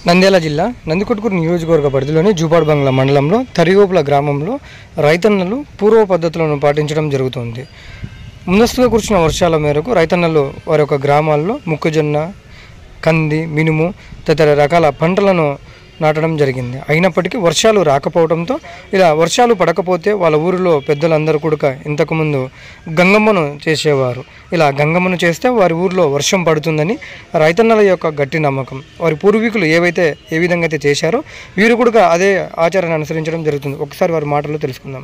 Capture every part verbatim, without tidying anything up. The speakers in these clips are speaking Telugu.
నంద్యాల జిల్లా నందికొట్కూరు నియోజకవర్గ పరిధిలోని జూపాడు బంగ్లా మండలంలో తరిగోపుల గ్రామంలో రైతన్నలు పూర్వ పద్ధతులను పాటించడం జరుగుతుంది. ముందస్తుగా కురిసిన వర్షాల మేరకు రైతన్నలు వారి యొక్క గ్రామాల్లో మొక్కజొన్న, కంది, మినుము తదితర రకాల పంటలను నాటడం జరిగింది. అయినప్పటికీ వర్షాలు రాకపోవడంతో ఇలా వర్షాలు పడకపోతే వాళ్ళ ఊరిలో పెద్దలందరూ కూడా ఇంతకుముందు గంగమ్మను చేసేవారు. ఇలా గంగమ్మను చేస్తే వారి ఊరిలో వర్షం పడుతుందని రైతన్నల యొక్క గట్టి నమ్మకం. వారి పూర్వీకులు ఏవైతే ఏ విధంగా అయితే చేశారో వీరు కూడా అదే ఆచారాన్ని అనుసరించడం జరుగుతుంది. ఒకసారి వారి మాటల్లో తెలుసుకుందాం.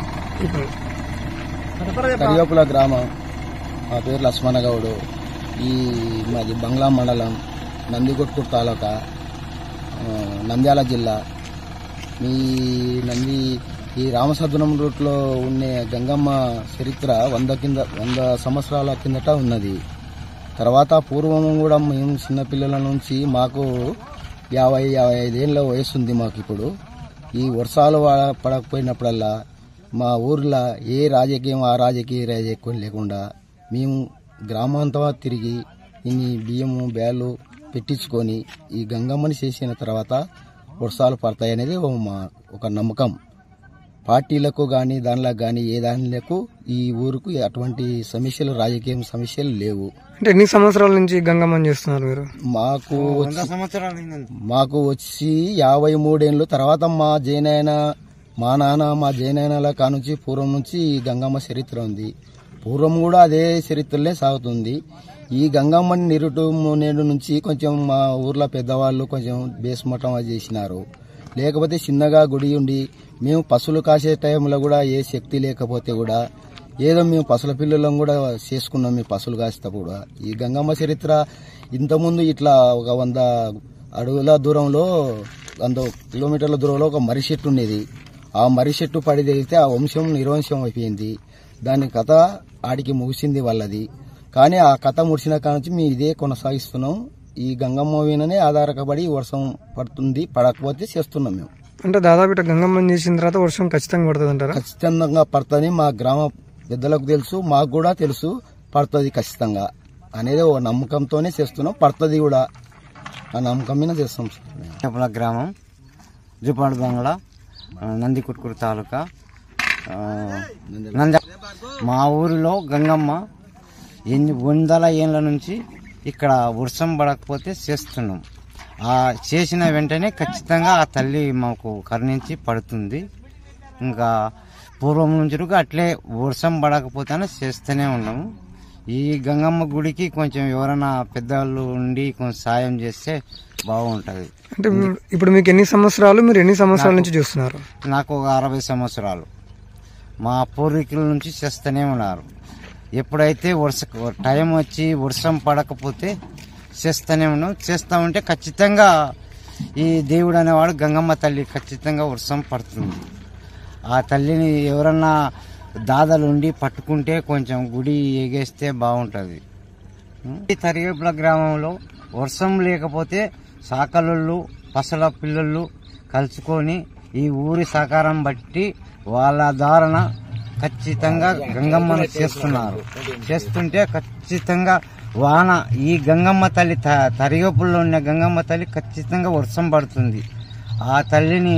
కరివేపుల గ్రామం, మా పేరు లక్ష్మణగౌడు. ఈ మాది బంగ్లా మండలం, నందికొట్కూరు తాలూకా, నంద్యాల జిల్లా. ఈ నంది ఈ రామసద్వనం రూట్లో ఉండే గంగమ్మ చరిత్ర వంద కింద వంద సంవత్సరాల కిందట ఉన్నది. తర్వాత పూర్వం కూడా మేము చిన్నపిల్లల నుంచి మాకు యాభై యాభై ఐదేళ్ళ వయసు ఉంది మాకు. ఇప్పుడు ఈ వర్షాలు పడకపోయినప్పుడల్లా మా ఊర్లో ఏ రాజకీయం ఆ రాజకీయ రాజకీయం లేకుండా మేము గ్రామాంతా తిరిగి ఇన్ని బియ్యము బ్యాలు పెట్టించుకొని ఈ గంగమ్మని చేసిన తర్వాత వర్షాలు పడతాయనేది మా ఒక నమ్మకం. పార్టీలకు కానీ దానిలో కానీ ఏ దానిలకు ఈ ఊరుకు అటువంటి సమస్యలు, రాజకీయ సమస్యలు లేవు. అంటే ఎన్ని సంవత్సరాల నుంచి గంగమ్మని చేస్తున్నారు మీరు? మాకు మాకు వచ్చి యాభై మూడేళ్ళు. తర్వాత మా జైనైన మా నాన్న మా జైనైనల కానుంచి పూర్వం నుంచి ఈ గంగమ్మ చరిత్ర ఉంది. పూర్వం కూడా అదే చరిత్రలే సాగుతుంది. ఈ గంగమ్మని నిరుటు నేడు నుంచి కొంచెం మా ఊర్లో పెద్దవాళ్ళు కొంచెం బేస్మఠం చేసినారు. లేకపోతే చిన్నగా గుడి ఉండి మేము పశువులు కాసే టైంలో కూడా ఏ శక్తి లేకపోతే కూడా ఏదో మేము పశువుల పిల్లలం కూడా చేసుకున్నాం. మేము పశువులు కాస్తే కూడా ఈ గంగమ్మ చరిత్ర ఇంతకుముందు ఇట్లా ఒక వంద అడుగుల దూరంలో వంద కిలోమీటర్ల దూరంలో ఒక మర్రి చెట్టు ఉండేది. ఆ మర్రి చెట్టు పడి తగిలితే ఆ వంశం నిర్వంశం అయిపోయింది. దాని కథ ఆడికి ముగిసింది వాళ్ళది. కానీ ఆ కథ ముడిసిన కానుంచి మేము ఇదే కొనసాగిస్తున్నాం. ఈ గంగమ్మ వీననే ఆధారపడి వర్షం పడుతుంది, పడకపోతే చేస్తున్నాం మేము. అంటే దాదాపు ఇట్లా గంగమ్మని చేసిన తర్వాత వర్షం ఖచ్చితంగా పడుతుంది అంటారా? ఖచ్చితంగా పడుతుంది. మా గ్రామ పెద్దలకు తెలుసు, మాకు కూడా తెలుసు పడుతుంది ఖచ్చితంగా అనేది ఒక నమ్మకంతోనే చేస్తున్నాం. పడుతుంది కూడా ఆ నమ్మకం మీద చేస్తాం. గ్రామం, జూపాడు బంగ్లా, నందికొట్కూరు తాలూకా, నంద. మా ఊరిలో గంగమ్మ ఎన్ని వందల ఏళ్ళ నుంచి ఇక్కడ వర్షం పడకపోతే చేస్తున్నాం. ఆ చేసిన వెంటనే ఖచ్చితంగా ఆ తల్లి మాకు కరుణించి పడుతుంది. ఇంకా పూర్వం నుంచి అట్లే వర్షం పడకపోతేనే చేస్తూనే ఉన్నాము. ఈ గంగమ్మ గుడికి కొంచెం ఎవరైనా పెద్దవాళ్ళు ఉండి కొంచెం సాయం చేస్తే బాగుంటుంది. అంటే ఇప్పుడు మీకు ఎన్ని సంవత్సరాలు, మీరు ఎన్ని సంవత్సరాల నుంచి చూస్తున్నారు? నాకు ఒక అరవై సంవత్సరాలు. మా పూర్వీకుల నుంచి చేస్తూనే ఉన్నారు. ఎప్పుడైతే వర్ష టైం వచ్చి వర్షం పడకపోతే చేస్తూనే ఉన్నాం. చేస్తూ ఉంటే ఖచ్చితంగా ఈ దేవుడు అనేవాడు గంగమ్మ తల్లి ఖచ్చితంగా వర్షం పడుతుంది. ఆ తల్లిని ఎవరన్నా దాదాలు ఉండి పట్టుకుంటే కొంచెం గుడి ఎగేస్తే బాగుంటుంది. ఈ తరిగేపుల గ్రామంలో వర్షం లేకపోతే సాకలు పసల పిల్లలు కలుసుకొని ఈ ఊరి సహకారం బట్టి వాళ్ళ దారణ ఖచ్చితంగా గంగమ్మను చేస్తున్నారు. చేస్తుంటే ఖచ్చితంగా వాన ఈ గంగమ్మ తల్లి తరిగేపుల్లో ఉన్న గంగమ్మ తల్లి ఖచ్చితంగా వర్షం పడుతుంది. ఆ తల్లిని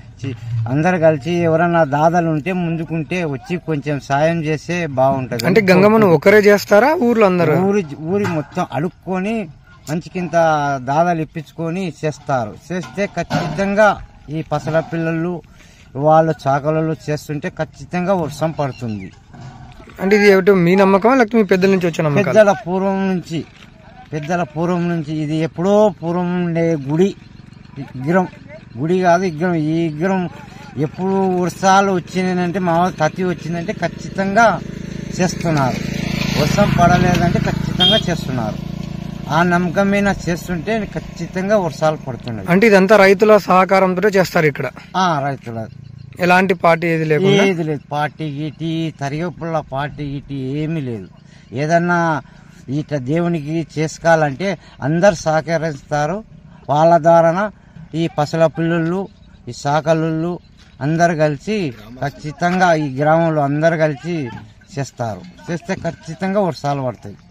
అందరు కలిసి ఎవరన్నా దాదాలు ఉంటే ముందుకుంటే వచ్చి కొంచెం సాయం చేస్తే బాగుంటది. అంటే గంగమ్మను ఒకరే చేస్తారా ఊర్లో అందరూ? ఊరి ఊరి మొత్తం అడుక్కొని మంచికింత దాదాలు ఇప్పించుకొని చేస్తారు. చేస్తే ఖచ్చితంగా ఈ పసల పిల్లలు వాళ్ళ చాకలలో చేస్తుంటే ఖచ్చితంగా వర్షం పడుతుంది. అంటే ఇది ఏమిటో మీ నమ్మకమా లేకపోతే మీ పెద్దల నుంచి వచ్చే నమ్మకం? పెద్దల పూర్వం నుంచి పెద్దల పూర్వం నుంచి ఇది ఎప్పుడో పూర్వం ఉండే గుడి. విగ్రహం గుడి కాదు, విగ్రహం. ఈ విగ్రహం ఎప్పుడు వర్షాలు వచ్చినాయంటే మా తతి వచ్చిందంటే ఖచ్చితంగా చేస్తున్నారు. వర్షం పడలేదంటే ఖచ్చితంగా చేస్తున్నారు. ఆ నమ్మకం మీద చేస్తుంటే ఖచ్చితంగా వర్షాలు పడుతున్నాయి. అంటే ఇదంతా రైతుల సహకారంతో చేస్తారు ఇక్కడ? రైతుల ఎలాంటి పార్టీ ఏది లేదు, ఏది లేదు. పార్టీ గీటి తరిగేపుల్ల పార్టీ గీటి ఏమీ లేదు. ఏదన్నా ఇట్లా దేవునికి చేసుకోవాలంటే అందరు సహకరిస్తారు. వాళ్ళ ద్వారా ఈ పసల పిల్లలు, ఈ సాకలు అందరు కలిసి ఖచ్చితంగా ఈ గ్రామంలో అందరు కలిసి చేస్తారు. చేస్తే ఖచ్చితంగా వర్షాలు పడతాయి.